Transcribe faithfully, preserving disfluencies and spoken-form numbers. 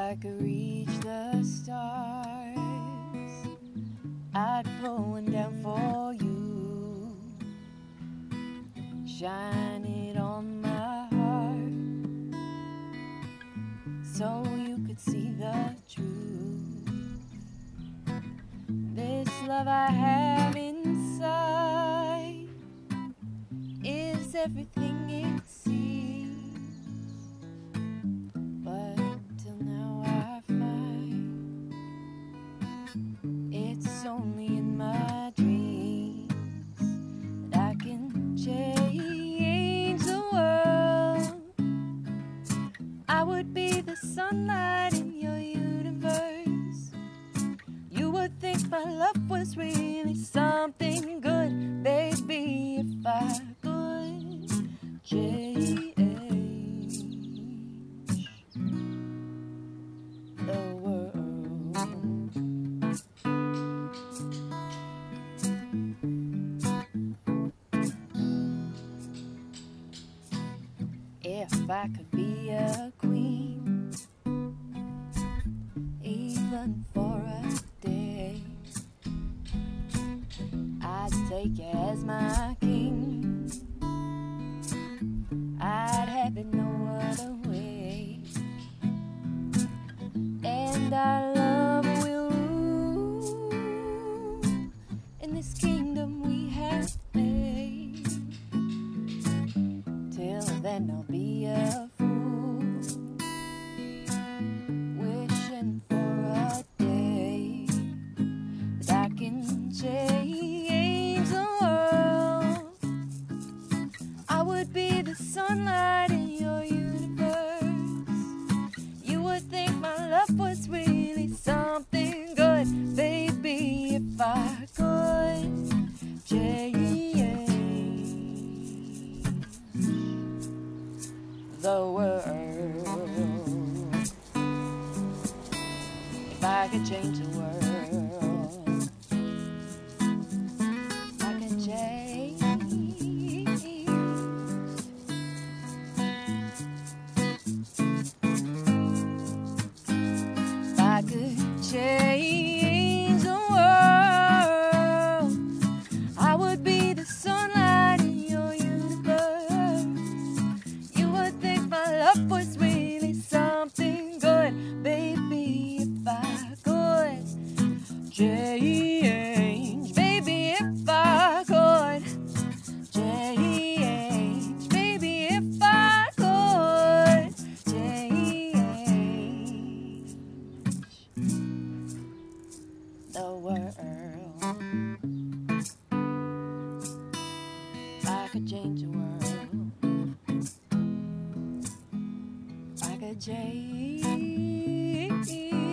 I could reach the stars, I'd pull one down for you, shine it on my heart, so you could see the truth. This love I have inside is everything it seems, but till now I find it's only in my dreams that I can change the world. I would be the sunlight in your universe. You would think my love was really something good, baby, if I could change the world. If I could be a queen, even for a day, I'd take you as my king. I'd have it no other way, and our love will rule in this kingdom we have made. Till then I'll be a fool, wishing for a day that I can change the world. I would be the sunlight in your universe. You would think my love was really something good, baby, if I could change the world. If I could change the world, I could change. If I could change the world, I would be the sunlight in your universe. You would think my love was really something good, baby, if I could change. Baby, if I could change. Baby, if I could change the world. If I could change the world, I could change